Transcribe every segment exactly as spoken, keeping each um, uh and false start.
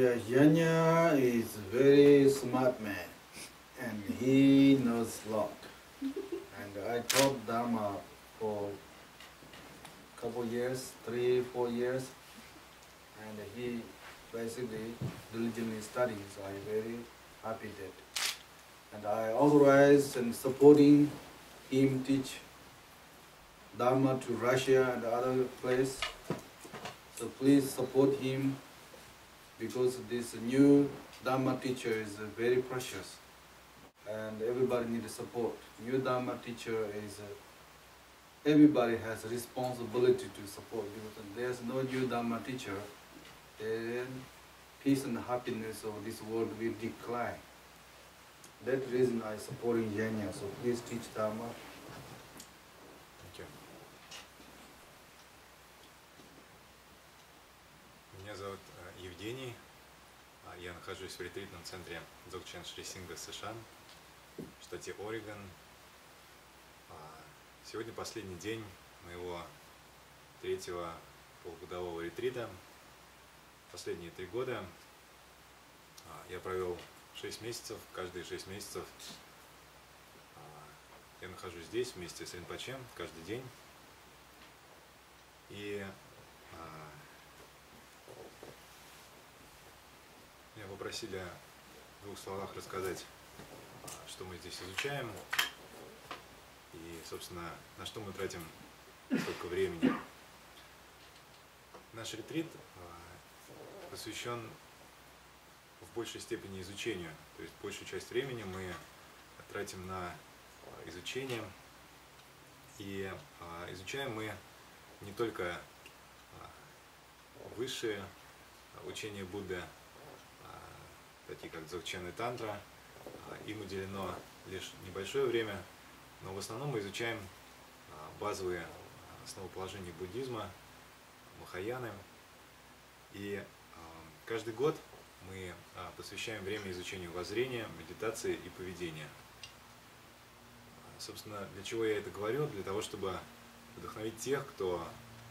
Yeah, Yanya is very smart man, and he knows a lot. And I taught Dharma for a couple years, three, four years, and he basically diligently studies. So I'm very happy that. And I authorize and supporting him teach Dharma to Russia and other place. So please support him, because this new Dharma teacher is very precious, and everybody needs support. New Dharma teacher is, uh, everybody has responsibility to support, because there's no new Dharma teacher, then peace and happiness of this world will decline. That reason I support Yanya, so please teach Dharma. Thank you. Меня зовут э, Евгений. Я нахожусь в ретритном центре Дзогчен Шри Сингха, США, в штате Орегон. Сегодня последний день моего третьего полугодового ретрита. Последние три года я провел шесть месяцев. Каждые шесть месяцев я нахожусь здесь вместе с Ринпоче каждый день. И меня попросили в двух словах рассказать, что мы здесь изучаем и, собственно, на что мы тратим столько времени. Наш ретрит посвящен в большей степени изучению, то есть большую часть времени мы тратим на изучение, и изучаем мы не только высшие учения Будды, такие как Дзогчен и Тантра, им уделено лишь небольшое время, но в основном мы изучаем базовые основоположения буддизма, махаяны, и каждый год мы посвящаем время изучению воззрения, медитации и поведения. Собственно, для чего я это говорю? Для того, чтобы вдохновить тех, кто,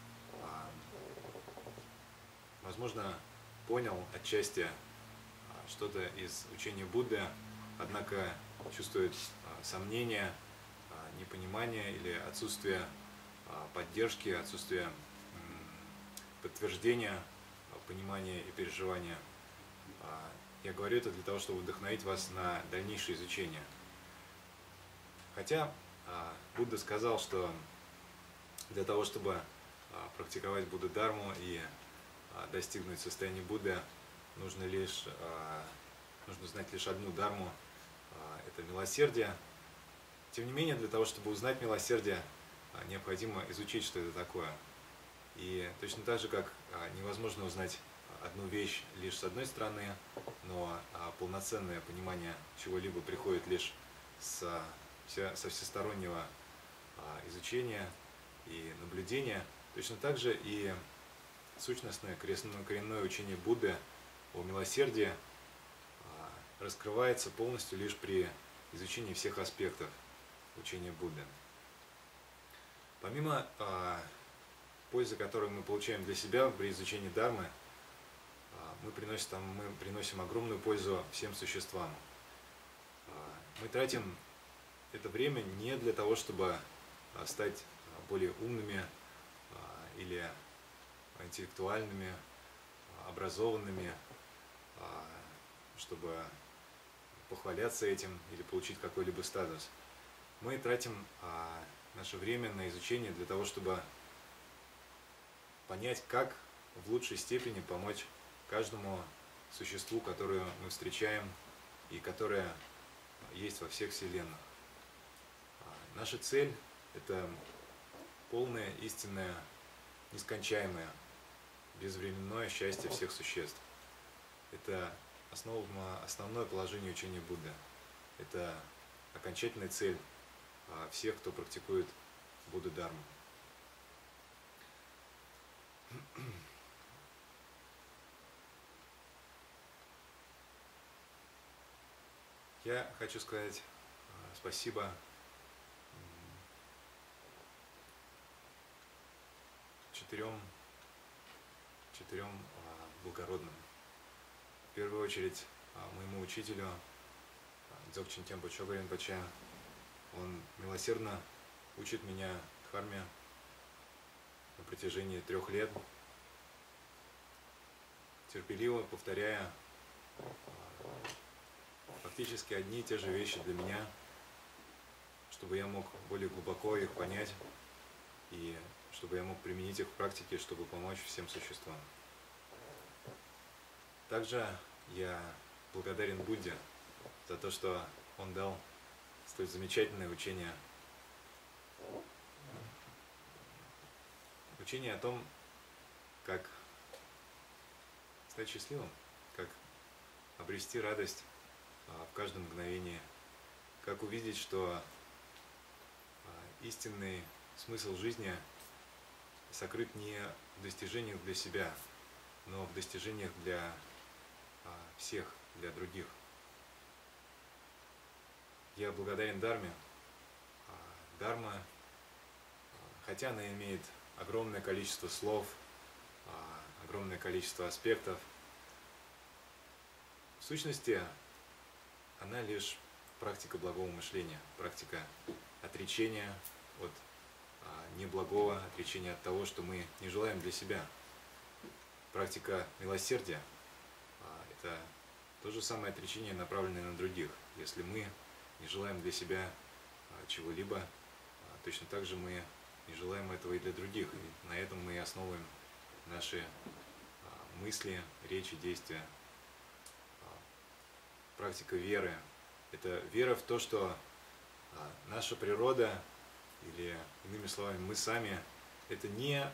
возможно, понял отчасти что-то из учения Будды, однако чувствует сомнения, непонимание или отсутствие поддержки, отсутствие подтверждения понимания и переживания. Я говорю это для того, чтобы вдохновить вас на дальнейшее изучение. Хотя Будда сказал, что для того, чтобы практиковать Будда-дарму и достигнуть состояния Будды, нужно лишь, нужно знать лишь одну дарму, это милосердие. Тем не менее, для того, чтобы узнать милосердие, необходимо изучить, что это такое. И точно так же, как невозможно узнать одну вещь лишь с одной стороны, но полноценное понимание чего-либо приходит лишь со, со всестороннего изучения и наблюдения, точно так же и сущностное коренное учение Будды о милосердии раскрывается полностью лишь при изучении всех аспектов учения Будды. Помимо а, пользы, которую мы получаем для себя при изучении Дharмы, а, мы, приносим, мы приносим огромную пользу всем существам. А, мы тратим это время не для того, чтобы а, стать более умными а, или интеллектуальными, а, образованными, а, чтобы похваляться этим или получить какой-либо статус. Мы тратим а, наше время на изучение для того, чтобы понять, как в лучшей степени помочь каждому существу, которое мы встречаем и которое есть во всех вселенных. А, наша цель – это полное, истинное, нескончаемое, безвременное счастье всех существ. Это Основ, основное положение учения Будды. Это окончательная цель всех, кто практикует Будда-дарму. Я хочу сказать спасибо четырем, четырем благородным в первую очередь моему учителю Дзогchen Кhenpo Chogo Ринпоче. Он милосердно учит меня дхарме на протяжении трех лет, терпеливо повторяя фактически одни и те же вещи для меня, чтобы я мог более глубоко их понять и чтобы я мог применить их в практике, чтобы помочь всем существам. Также я благодарен Будде за то, что он дал столь замечательное учение. Учение о том, как стать счастливым, как обрести радость в каждом мгновении, как увидеть, что истинный смысл жизни сокрыт не в достижениях для себя, но в достижениях для всех, для других. Я благодарен Дharме. Дharma, хотя она имеет огромное количество слов, огромное количество аспектов, в сущности, она лишь практика благого мышления, практика отречения от неблагого, отречения от того, что мы не желаем для себя. Практика милосердия – это то же самое отречение, направленное на других. Если мы не желаем для себя чего-либо, точно так же мы не желаем этого и для других. И на этом мы и основываем наши мысли, речи, действия. Практика веры – это вера в то, что наша природа, или иными словами, мы сами, это не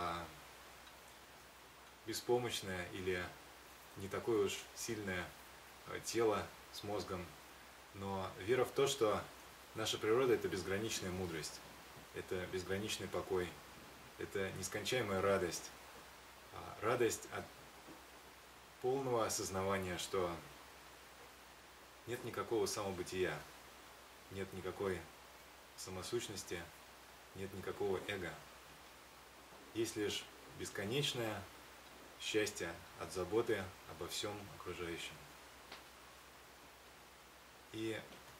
беспомощное или не такое уж сильное тело с мозгом, но вера в то, что наша природа – это безграничная мудрость, это безграничный покой, это нескончаемая радость, радость от полного осознавания, что нет никакого самобытия, нет никакой самосущности, нет никакого эго. Есть лишь бесконечное счастье от заботы обо всем окружающем. И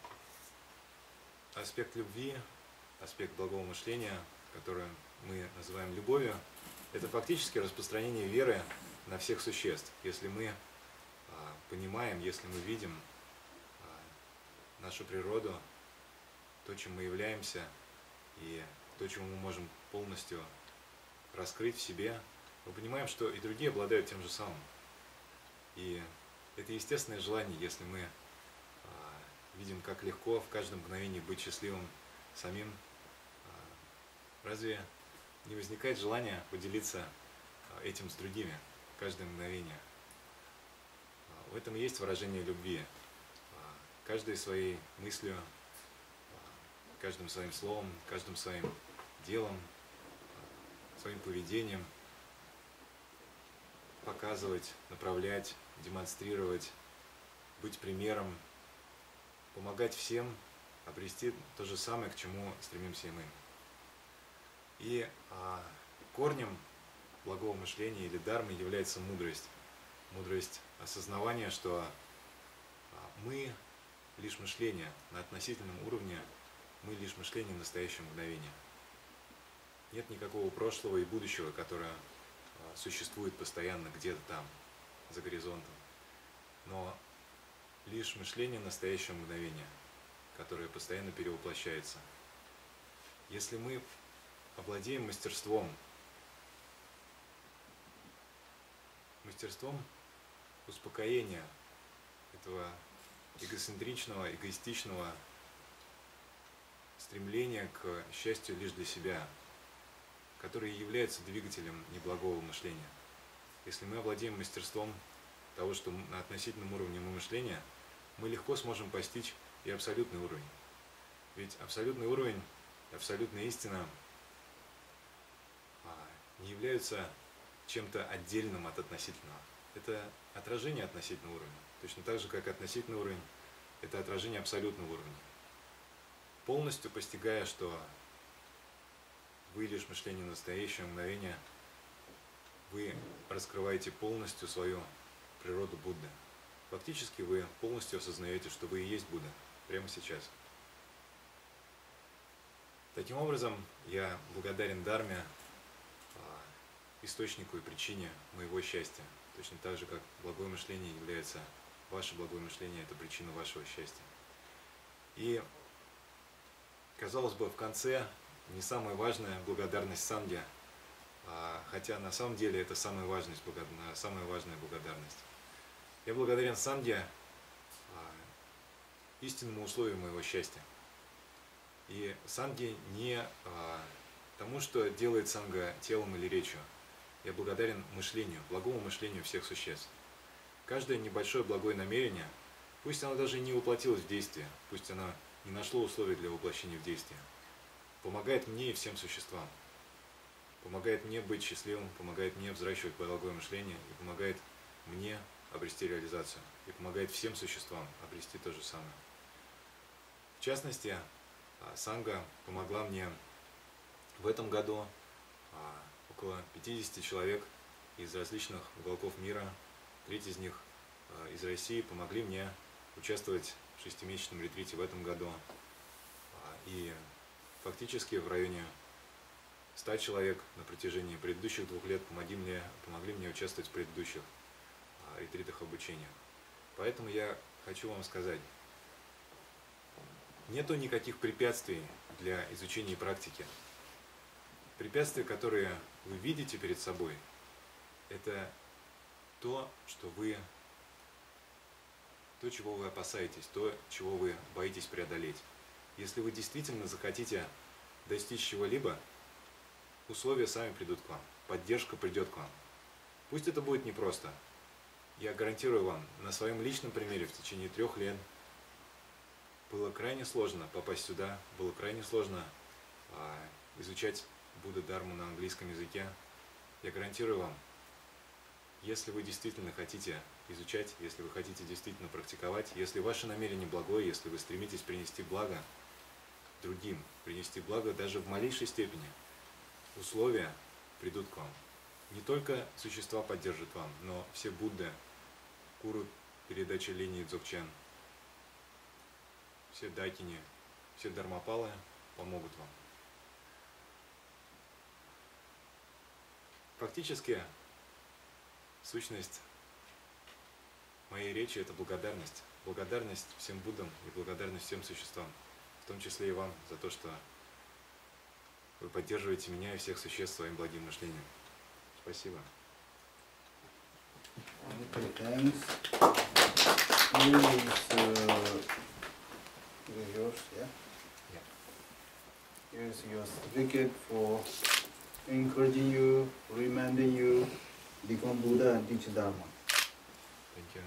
аспект любви, аспект благого мышления, который мы называем любовью, это фактически распространение веры на всех существ. Если мы а, понимаем, если мы видим а, нашу природу, то, чем мы являемся, и то, чему мы можем полностью раскрыть в себе, мы понимаем, что и другие обладают тем же самым. И это естественное желание, если мы а, видим, как легко в каждом мгновении быть счастливым самим. А, разве не возникает желания поделиться а, этим с другими в каждое мгновение? А, в этом и есть выражение любви. А, каждой своей мыслью, а, каждым своим словом, каждым своим делом, а, своим поведением показывать, направлять, демонстрировать, быть примером, помогать всем обрести то же самое, к чему стремимся и мы. И а, корнем благого мышления или дхармы является мудрость. Мудрость осознавания, что а, мы лишь мышление на относительном уровне, мы лишь мышление в настоящем мгновении. Нет никакого прошлого и будущего, которое существует постоянно где-то там, за горизонтом. Но лишь мышление настоящего мгновения, которое постоянно перевоплощается. Если мы овладеем мастерством, мастерством успокоения этого эгоцентричного, эгоистичного стремления к счастью лишь для себя, который является двигателем неблагого мышления. Если мы овладеем мастерством того, что на относительном уровне мышления, мы легко сможем постичь и абсолютный уровень. Ведь абсолютный уровень, абсолютная истина не являются чем-то отдельным от относительного. Это отражение относительного уровня. Точно так же, как относительный уровень – это отражение абсолютного уровня. Полностью постигая, что вы лишь мышление настоящего мгновения, вы раскрываете полностью свою природу Будды. фактически вы полностью осознаете, что вы и есть Будда прямо сейчас. Таким образом, я благодарен Дхарме, источнику и причине моего счастья. Точно так же, как благое мышление является, ваше благое мышление – это причина вашего счастья. И, казалось бы, в конце не самая важная благодарность Сангья, хотя на самом деле это самая важная, самая важная благодарность. Я благодарен Сангья истинному условию моего счастья. И Сангья не тому, что делает Санга телом или речью. Я благодарен мышлению, благому мышлению всех существ. Каждое небольшое благое намерение, пусть оно даже не воплотилось в действие, пусть оно не нашло условий для воплощения в действие, помогает мне и всем существам. Помогает мне быть счастливым, помогает мне взращивать благое мышление и помогает мне обрести реализацию. И помогает всем существам обрести то же самое. В частности, Санга помогла мне в этом году. Около пятидесяти человек из различных уголков мира, треть из них из России, помогли мне участвовать в шестимесячном ретрите в этом году. И фактически в районе ста человек на протяжении предыдущих двух лет помогли мне, помогли мне участвовать в предыдущих ретритах обучения. Поэтому я хочу вам сказать, нету никаких препятствий для изучения и практики. Препятствия, которые вы видите перед собой, это то, что вы, то, чего вы опасаетесь, то, чего вы боитесь преодолеть. Если вы действительно захотите достичь чего-либо, условия сами придут к вам, поддержка придет к вам. Пусть это будет непросто. Я гарантирую вам, на своем личном примере в течение трех лет было крайне сложно попасть сюда, было крайне сложно а, изучать Будда Дхарму на английском языке. Я гарантирую вам, если вы действительно хотите изучать, если вы хотите действительно практиковать, если ваше намерение благое, если вы стремитесь принести благо другим, принести благо даже в малейшей степени, условия придут к вам. Не только существа поддержат вам, но все Будды, Куру, передача линии Дзогчен, все Дакини, все Дharmapala помогут вам. Фактически, сущность моей речи – это благодарность. Благодарность всем Буддам и благодарность всем существам, в том числе и вам, за то, что вы поддерживаете меня и всех существ своим благим мышлением. Спасибо. Okay, thanks. Here is uh, yours, yeah? Yeah. Here's your certificate for encouraging you, reminding you, become Buddha and teach Dharma. Thank you.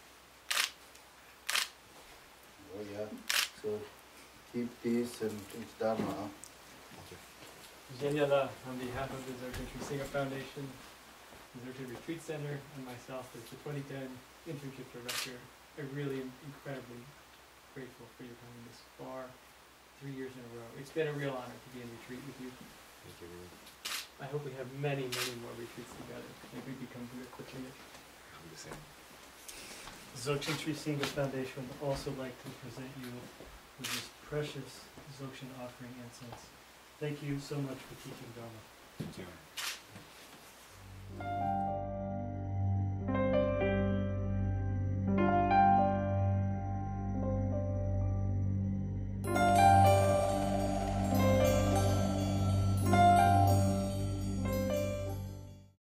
Oh yeah, so keep this and teach Dharma. Zhenyala, on behalf of the Dzogchen Tree Sangha Foundation, the Dzogchen Retreat Center, and myself as the twenty ten Internship Director, I really am incredibly grateful for your coming this far, three years in a row. It's been a real honor to be in retreat with you. Thank you. I hope we have many, many more retreats together. Maybe we become good at the it. I'm the same. Dzogchen Tree Sangha Foundation would also like to present you with this precious Dzogchen offering incense. Thank you so much for teaching Dharma. Thank you.